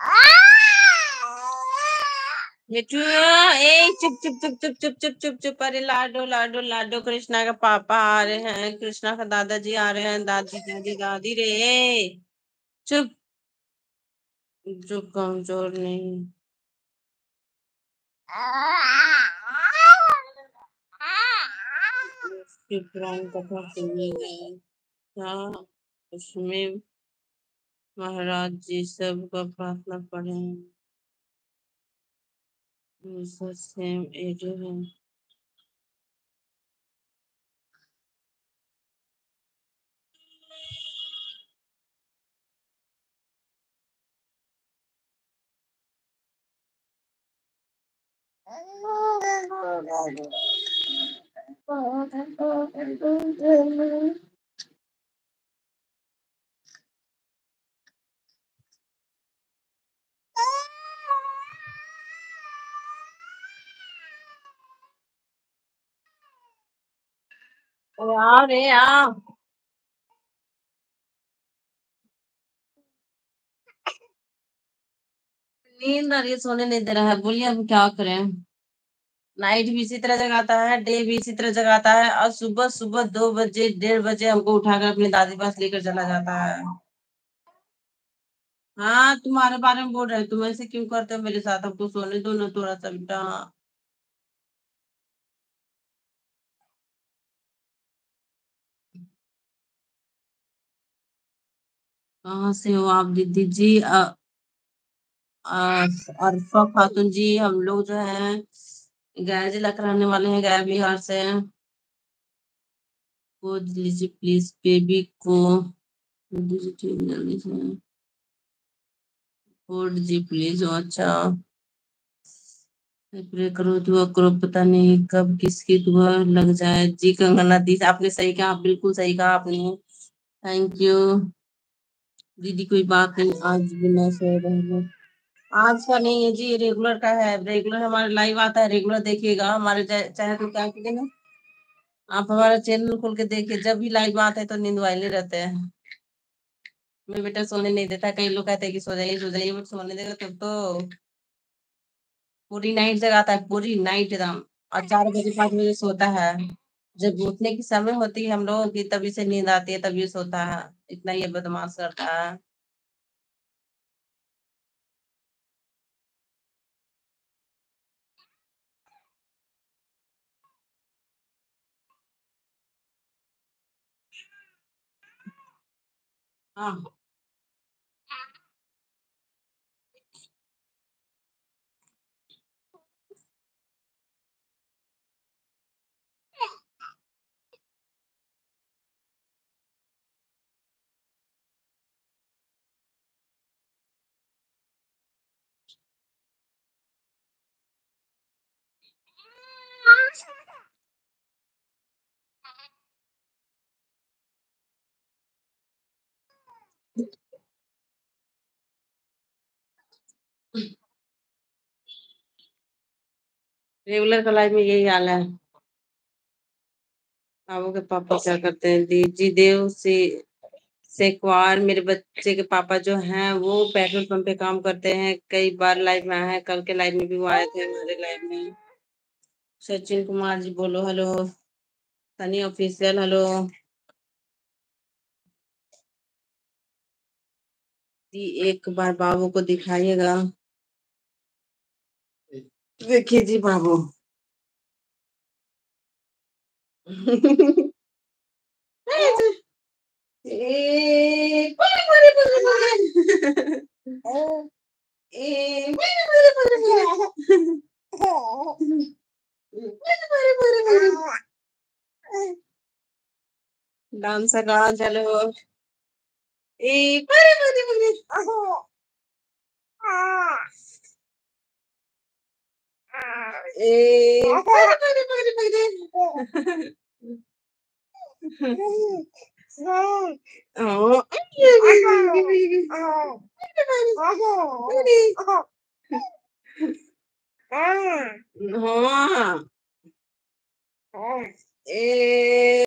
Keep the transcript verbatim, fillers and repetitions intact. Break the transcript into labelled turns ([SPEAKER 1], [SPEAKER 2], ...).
[SPEAKER 1] मिठू ए चुप चुप चुप चुप चुप चुप चुप चुप अरे लाडो लाडो लाडो कृष्णा का पापा आ रहे हैं, कृष्णा का दादाजी आ रहे हैं, दादी दादी दादी रे चुप। जो कमजोर नहीं उसकी पुरानी कथा सुनिएगा क्या उसमें महाराज जी सबका प्रार्थना पढ़े सेम एज है। आओ रे आओ। नींद आ रही है, सोने नहीं दे रहा है, बोलिए अब क्या करें। नाइट भी इसी तरह जगाता है, डे भी इसी तरह जगाता है, और सुबह सुबह दो बजे डेढ़ बजे हमको उठाकर अपनी दादी पास लेकर चला जाता है। हाँ तुम्हारे बारे में बोल रहे हैं, तुम ऐसे क्यों करते हो मेरे साथ, हमको सोने दो ना थोड़ा सा बेटा। कहाँ से हो आप दीदी जी? अ, अ, अरफा खातून जी, हम लोग जो है गया जिला कराने वाले हैं, गया बिहार से हैं। गोद लीजिए प्लीज बेबी को, गोद लीजिए ठीक जल्दी से, गोद जी प्लीज। अच्छा प्रे करो दुआ करो, पता नहीं कब किसकी दुआ लग जाए। जी कंगना दी, आपने सही कहा, बिल्कुल सही कहा आपने। थैंक यू दीदी, कोई बात नहीं, आज बिना सोए रहना। आज का नहीं है जी, रेगुलर का है, रेगुलर हमारा लाइव आता है, रेगुलर देखिएगा हमारे चैनल को। क्या कीजिएगा आप, हमारा चैनल खोल के देखिए, जब भी लाइव आते हैं तो नींद वाले रहते हैं। मेरे बेटा सोने नहीं देता, कई लोग कहते हैं कि सो जाइए सो जाइए, बट सोने देगा तब तो। पूरी नाइट जगाता है, पूरी नाइट एकदम, और चार बजे पाँच बजे सोता है। जब उठने की समय होती है हम लोगों की, तभी से नींद आती है, तभी सोता है। इतना ये बदमाश करता है। हाँ रेगुलर का लाइफ में यही हाल है। बाबू के पापा क्या करते हैं? दीजी देव से सेकवार, मेरे बच्चे के पापा जो हैं वो पेट्रोल पंप पे काम करते हैं, कई बार लाइव में आए हैं, कल के लाइव में भी वो आए थे हमारे लाइव में। सचिन कुमार जी बोलो हेलो, सनी ऑफिशियल हेलो। जी एक बार बाबू को दिखाइएगा। देखिए जी बाबू। ए, बोले, बोले, बोले, बोले। ए, बोले, बोले, बोले, बोले। बोले, बोले, बोले, बोले। Dancer dance hello. ए बोले, बोले, बोले। ए बोले, बोले, बोले, बोले। Oh. हाँ। ए